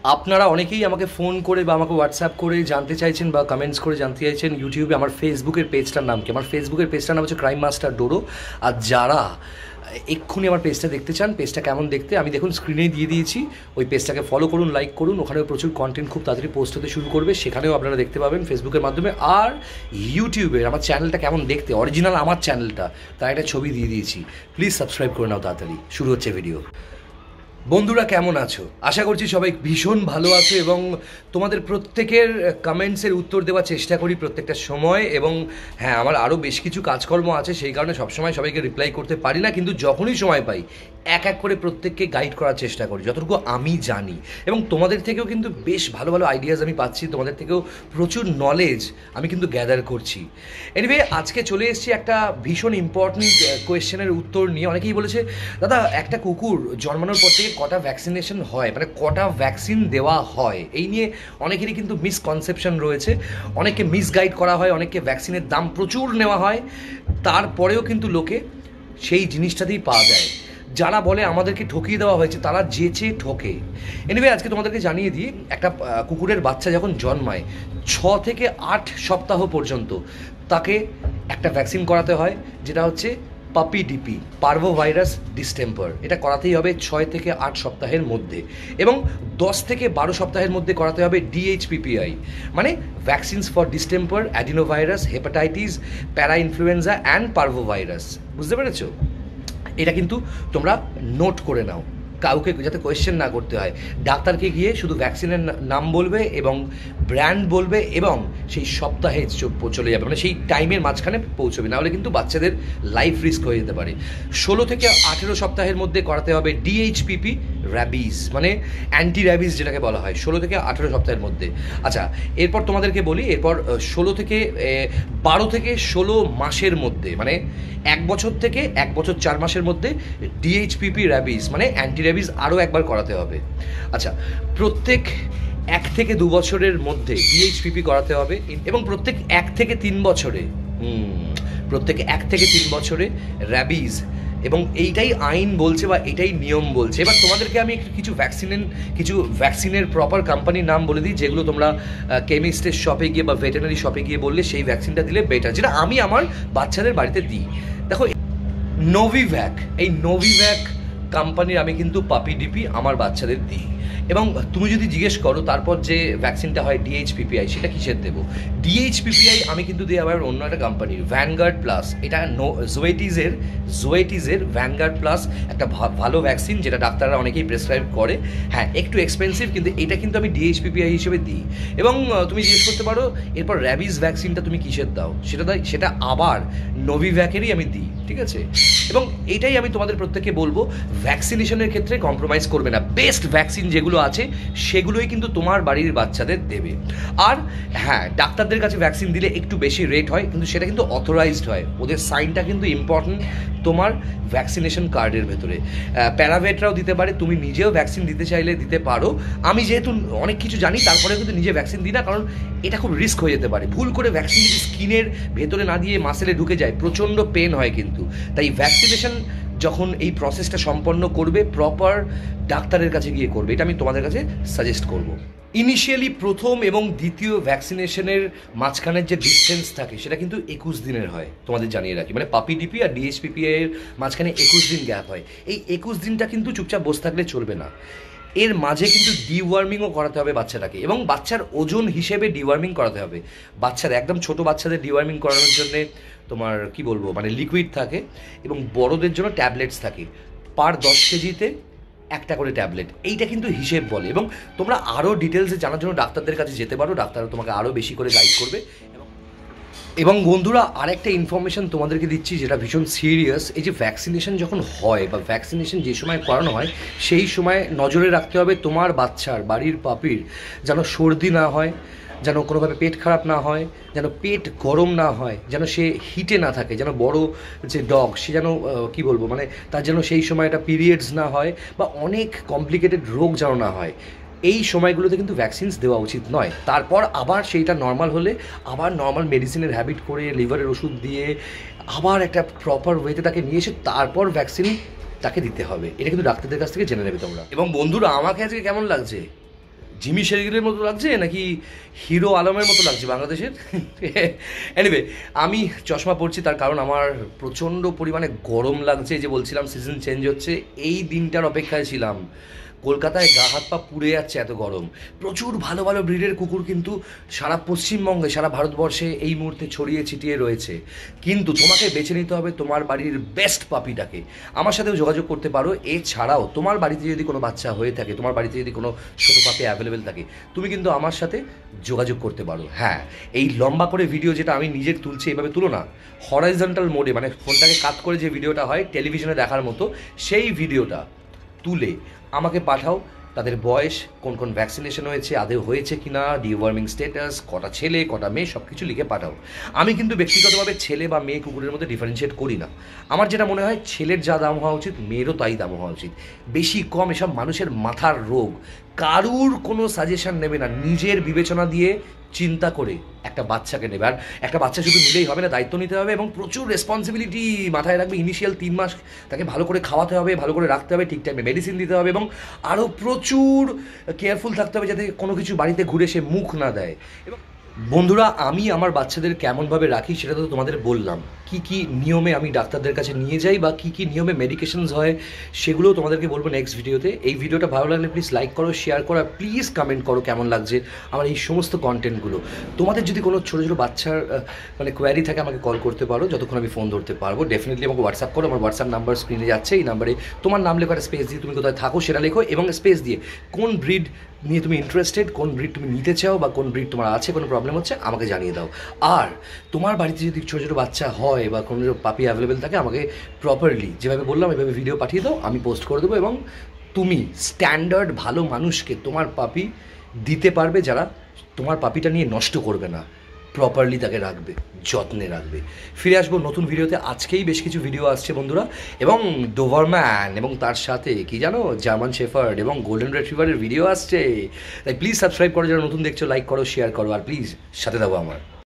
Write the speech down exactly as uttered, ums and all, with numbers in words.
আপনারা অনেকেই আমাকে ফোন করে বা আমাকে হোয়াটসঅ্যাপ করে জানতে চাইছেন বা কমেন্টস করে জানতে চাইছেন ইউটিউবে আমার ফেসবুকের পেজটার নাম কি। আমার ফেসবুকের পেজটার নাম হচ্ছে ক্রাইম মাস্টার ডোরো। আর যারা এক্ষুনি আমার পেজটা দেখতে চান, পেজটা কেমন দেখতে আমি দেখুন স্ক্রিনেই দিয়ে দিয়েছি, ওই পেজটাকে ফলো করুন, লাইক করুন। ওখানেও প্রচুর কন্টেন্ট খুব তাড়াতাড়ি পোস্ট হতে শুরু করবে, সেখানেও আপনারা দেখতে পাবেন ফেসবুকের মাধ্যমে। আর ইউটিউবের আমার চ্যানেলটা কেমন দেখতে, অরিজিনাল আমার চ্যানেলটা, তার একটা ছবি দিয়ে দিয়েছি, প্লিজ সাবস্ক্রাইব করে নাও তাড়াতাড়ি। শুরু হচ্ছে ভিডিও। বন্ধুরা কেমন আছো? আশা করছি সবাই ভীষণ ভালো আছো এবং তোমাদের প্রত্যেকের কমেন্টসের উত্তর দেওয়ার চেষ্টা করি প্রত্যেকটা সময়। এবং হ্যাঁ, আমার আরও বেশ কিছু কাজকর্ম আছে, সেই কারণে সবসময় সবাইকে রিপ্লাই করতে পারি না, কিন্তু যখনই সময় পাই এক এক করে প্রত্যেককে গাইড করার চেষ্টা করি যতটুকু আমি জানি। এবং তোমাদের থেকেও কিন্তু বেশ ভালো ভালো আইডিয়াস আমি পাচ্ছি, তোমাদের থেকেও প্রচুর নলেজ আমি কিন্তু গ্যাদার করছি। এনিওয়ে, আজকে চলে এসেছি একটা ভীষণ ইম্পর্টেন্ট কোয়েশ্চেনের উত্তর নিয়ে। অনেকেই বলেছে দাদা একটা কুকুর জন্মানোর পর থেকে কটা ভ্যাকসিনেশন হয়, মানে কটা ভ্যাকসিন দেওয়া হয়, এই নিয়ে অনেকেরই কিন্তু মিসকনসেপশন রয়েছে। অনেককে মিসগাইড করা হয়, অনেককে ভ্যাকসিনের দাম প্রচুর নেওয়া হয়, তারপরেও কিন্তু লোকে সেই জিনিসটাতেই পা দেয়। যারা বলে আমাদেরকে ঠকিয়ে দেওয়া হয়েছে তারা যেচে ঠকে। এনিওয়ে, আজকে তোমাদেরকে জানিয়ে দিই, একটা কুকুরের বাচ্চা যখন জন্মায় ছ থেকে আট সপ্তাহ পর্যন্ত তাকে একটা ভ্যাকসিন করাতে হয়, যেটা হচ্ছে পাপি ডিপি, পার্ভো ভাইরাস ডিস্টেম্পার। এটা করাতেই হবে ছয় থেকে আট সপ্তাহের মধ্যে, এবং দশ থেকে বারো সপ্তাহের মধ্যে করাতে হবে ডিএইচপিপিআই, মানে vaccines for distemper, adenovirus, hepatitis, para influenza and parvo virus. বুঝতে পেরেছো? এটা কিন্তু তোমরা নোট করে নাও, কাউকে যাতে কোয়েশ্চেন না করতে হয়। ডাক্তারকে গিয়ে শুধু ভ্যাকসিনের নাম বলবে এবং ব্র্যান্ড বলবে এবং সেই সপ্তাহে চলে যাবে, মানে সেই টাইমের মাঝখানে পৌঁছবে, না হলে কিন্তু বাচ্চাদের লাইফ রিস্ক হয়ে যেতে পারে। ষোলো থেকে আঠেরো সপ্তাহের মধ্যে করাতে হবে ডিএইচপিপি র্যাবিস, মানে অ্যান্টি র্যাবিস যেটাকে বলা হয়, ষোলো থেকে আঠেরো সপ্তাহের মধ্যে। আচ্ছা, এরপর তোমাদেরকে বলি, এরপর ষোলো থেকে বারো থেকে ষোলো মাসের মধ্যে, মানে এক বছর থেকে এক বছর চার মাসের মধ্যে ডিএইচপিপি র্যাবিস, মানে অ্যান্টি র্যাবিস আরও একবার করাতে হবে। আচ্ছা, প্রত্যেক এক থেকে দু বছরের মধ্যে ডিএইচপিপি করাতে হবে, এবং প্রত্যেক এক থেকে তিন বছরে হুম প্রত্যেক এক থেকে তিন বছরে র্যাবিস, এবং এইটাই আইন বলছে বা এটাই নিয়ম বলছে। এবার তোমাদেরকে আমি কিছু ভ্যাকসিনের কিছু ভ্যাকসিনের প্রপার কোম্পানির নাম বলে দিই, যেগুলো তোমরা কেমিস্টের শপে গিয়ে বা ভেটেরিনারি শপে গিয়ে বললে সেই ভ্যাকসিনটা দিলে বেটার, যেটা আমি আমার বাচ্চাদের বাড়িতে দিই। দেখো, নোভিভ্যাক, এই নোভিভ্যাক কোম্পানির আমি কিন্তু পাপি ডিপি আমার বাচ্চাদের দিই। এবং তুমি যদি জিজ্ঞেস করো তারপর যে ভ্যাকসিনটা হয় ডিএইচপিপিআই, সেটা কিসের দেবো? ডিএইচপিপিআই আমি কিন্তু দিই আবার অন্য একটা কোম্পানির, ভ্যানগার্ড প্লাস। এটা নো জোয়েটিজের জোয়েটিজের ভ্যানগার্ড প্লাস একটা ভালো ভ্যাকসিন, যেটা ডাক্তাররা অনেকেই প্রেসক্রাইব করে। হ্যাঁ, একটু এক্সপেন্সিভ, কিন্তু এটা কিন্তু আমি ডিএইচপিপিআই হিসেবে দিই। এবং তুমি জিজ্ঞেস করতে পারো এরপর র্যাবিস ভ্যাকসিনটা তুমি কিসের দাও, সেটা দাও সেটা আবার নোভিভ্যাকেরই আমি দিই, ঠিক আছে? এবং এইটাই আমি তোমাদের প্রত্যেককে বলবো, ভ্যাকসিনেশনের ক্ষেত্রে কম্প্রোমাইজ করবে না। বেস্ট ভ্যাকসিন যেগুলো আছে সেগুলোই কিন্তু তোমার বাড়ির বাচ্চাদের দেবে। আর হ্যাঁ, ডাক্তারদের কাছে ভ্যাকসিন দিলে একটু বেশি রেট হয়, কিন্তু সেটা কিন্তু অথরাইজড হয়, ওদের সাইনটা কিন্তু ইম্পর্টেন্ট তোমার ভ্যাকসিনেশন কার্ডের ভেতরে। প্যারাভেটরাও দিতে পারে, তুমি নিজেও ভ্যাকসিন দিতে চাইলে দিতে পারো। আমি যেহেতু অনেক কিছু জানি তারপরেও কিন্তু নিজে ভ্যাকসিন দিই না, কারণ এটা খুব রিস্ক হয়ে যেতে পারে। ভুল করে ভ্যাকসিন যদি স্কিনের ভেতরে না দিয়ে মাসেলে ঢুকে যায়, প্রচণ্ড পেন হয় কিন্তু। তাই ভ্যাকসিনেশন যখন এই প্রসেসটা সম্পন্ন করবে, প্রপার ডাক্তারের কাছে গিয়ে করবে, এটা আমি তোমাদের কাছে সাজেস্ট করব। ইনিশিয়ালি প্রথম এবং দ্বিতীয় ভ্যাকসিনেশনের মাঝখানের যে ডিস্টেন্স থাকে সেটা কিন্তু একুশ দিনের হয়, তোমাদের জানিয়ে রাখি। মানে পাপি ডিপি আর ডিএইচপিপিআই এর মাঝখানে একুশ দিন গ্যাপ হয়। এই একুশ দিনটা কিন্তু চুপচাপ বসে থাকলে চলবে না, এর মাঝে কিন্তু ডিওয়ার্মিংও করাতে হবে বাচ্চাটাকে, এবং বাচ্চার ওজন হিসেবে ডিওয়ার্মিং করাতে হবে। বাচ্চার একদম ছোট বাচ্চাদের ডিওয়ার্মিং করানোর জন্যে তোমার কি বলবো, মানে লিকুইড থাকে, এবং বড়দের জন্য ট্যাবলেটস থাকে। পার দশ কেজিতে একটা করে ট্যাবলেট, এইটা কিন্তু হিসেব বলে। এবং তোমরা আরও ডিটেলসে জানার জন্য ডাক্তারদের কাছে যেতে পারো, ডাক্তাররা তোমাকে আরও বেশি করে গাইড করবে। এবং বন্ধুরা, আরেকটা ইনফরমেশন তোমাদেরকে দিচ্ছি যেটা ভীষণ সিরিয়াস। এই যে ভ্যাকসিনেশন যখন হয় বা ভ্যাকসিনেশন যে সময় করানো হয়, সেই সময় নজরে রাখতে হবে তোমার বাচ্চার, বাড়ির পাপির যেন সর্দি না হয়, যেন কোনোভাবে পেট খারাপ না হয়, যেন পেট গরম না হয়, যেন সে হিটে না থাকে, যেন বড় যে ডগ সে যেন কি বলবো, মানে তার যেন সেই সময় একটা পিরিয়ডস না হয় বা অনেক কমপ্লিকেটেড রোগ যেন না হয়। এই সময়গুলোতে কিন্তু ভ্যাকসিনস দেওয়া উচিত নয়। তারপর আবার সেইটা নর্মাল হলে আবার নর্মাল মেডিসিনের হ্যাবিট করে, লিভারের ওষুধ দিয়ে আবার একটা প্রপার ওয়েতে তাকে নিয়ে এসে তারপর ভ্যাকসিন তাকে দিতে হবে। এটা কিন্তু ডাক্তারদের কাছ থেকে জেনে নেবে তোমরা। এবং বন্ধুরা, আমাকে আজকে কেমন লাগছে জিমি শেরগিলের মতো লাগছে নাকি হিরো আলমের মতো লাগছে বাংলাদেশের? এনিওয়ে, আমি চশমা পরছি তার কারণ আমার প্রচণ্ড পরিমাণে গরম লাগছে। যে বলছিলাম সিজন চেঞ্জ হচ্ছে, এই দিনটার অপেক্ষায় ছিলাম। কলকাতায় গা হাত পা পুড়ে যাচ্ছে, এত গরম। প্রচুর ভালো ভালো ব্রিডের কুকুর কিন্তু সারা পশ্চিমবঙ্গে, সারা ভারতবর্ষে এই মুহূর্তে ছড়িয়ে ছিটিয়ে রয়েছে। কিন্তু তোমাকে বেছে নিতে হবে তোমার বাড়ির বেস্ট পাপিটাকে। আমার সাথেও যোগাযোগ করতে পারো। এছাড়াও তোমার বাড়িতে যদি কোনো বাচ্চা হয়ে থাকে, তোমার বাড়িতে যদি কোনো ছোটো পাপি অ্যাভেলেবেল থাকে, তুমি কিন্তু আমার সাথে যোগাযোগ করতে পারো। হ্যাঁ, এই লম্বা করে ভিডিও যেটা আমি নিজের তুলছি এভাবে তুলো না, হরাইজন্টাল মোডে, মানে ফোনটাকে কাট করে যে ভিডিওটা হয় টেলিভিশনে দেখার মতো, সেই ভিডিওটা তুলে আমাকে পাঠাও। তাদের বয়স, কোন কোন ভ্যাকসিনেশন হয়েছে, আদৌ হয়েছে কি না, ডিওয়ার্মিং স্ট্যাটাস, কটা ছেলে কটা মেয়ে, সব কিছু লিখে পাঠাও। আমি কিন্তু ব্যক্তিগতভাবে ছেলে বা মেয়ে কুকুরের মধ্যে ডিফারেন্সিয়েট করি না। আমার যেটা মনে হয় ছেলের যা দাম হওয়া উচিত মেয়েরও তাই দাম হওয়া উচিত। বেশি কম এসব মানুষের মাথার রোগ। কারুর কোনো সাজেশন নেবে না, নিজের বিবেচনা দিয়ে চিন্তা করে একটা বাচ্চাকে নেবে। আর একটা বাচ্চা শুধু নিলেই হবে না, দায়িত্ব নিতে হবে এবং প্রচুর রেসপন্সিবিলিটি মাথায় রাখবে। ইনিশিয়াল তিন মাস তাকে ভালো করে খাওয়াতে হবে, ভালো করে রাখতে হবে, ঠিক টাইমে মেডিসিন দিতে হবে এবং আরও প্রচুর কেয়ারফুল থাকতে হবে যাতে কোনো কিছু বাড়িতে ঘুরে সে মুখ না দেয়। এবং বন্ধুরা, আমি আমার বাচ্চাদের কেমনভাবে রাখি সেটা তো তোমাদের বললাম। কি কি নিয়মে আমি ডাক্তারদের কাছে নিয়ে যাই বা কি কি নিয়মে মেডিকেশনস হয় সেগুলোও তোমাদেরকে বলবো নেক্সট ভিডিওতে। এই ভিডিওটা ভালো লাগলে প্লিজ লাইক করো, শেয়ার করো, আর প্লিজ কমেন্ট করো কেমন লাগছে আমার এই সমস্ত কন্টেন্টগুলো। তোমাদের যদি কোনো ছোটো ছোটো বাচ্চার মানে কোয়ারি থাকে আমাকে কল করতে পারো, যতক্ষণ আমি ফোন ধরতে পারবো। ডেফিনেটলি আমাকে হোয়াটসঅ্যাপ করো। আমার হোয়াটসঅ্যাপ নাম্বার স্ক্রিনে যাচ্ছে, এই নাম্বারে তোমার নাম লেখো, একটা স্পেস দিয়ে তুমি কোথায় থাকো সেটা লেখো এবং স্পেস দিয়ে কোন ব্রিড নিয়ে তুমি ইন্টারেস্টেড, কোন ব্রিড তুমি নিতে চাও বা কোন ব্রিড তোমার আছে, কোনো প্রবলেম হচ্ছে আমাকে জানিয়ে দাও। আর তোমার বাড়িতে যদি ছোটো ছোটো বাচ্চা হয় বা কোনো পাপি অ্যাভেলেবেল থাকে আমাকে প্রপারলি যেভাবে বললাম এভাবে ভিডিও পাঠিয়ে দাও, আমি পোস্ট করে দেবো। এবং তুমি স্ট্যান্ডার্ড ভালো মানুষকে তোমার পাপি দিতে পারবে যারা তোমার পাপিটা নিয়ে নষ্ট করবে না, প্রপারলি তাকে রাখবে, যত্নে রাখবে। ফিরে আসবো নতুন ভিডিওতে। আজকেই বেশ কিছু ভিডিও আসছে বন্ধুরা, এবং ডোভারম্যান এবং তার সাথে কি জানো, জার্মান শেফার্ড এবং গোল্ডেন রিট্রিভারের ভিডিও আসছে। তাই প্লিজ সাবস্ক্রাইব করো, যারা নতুন দেখছো লাইক করো, শেয়ার করো, আর প্লিজ সাথে দাও আমার।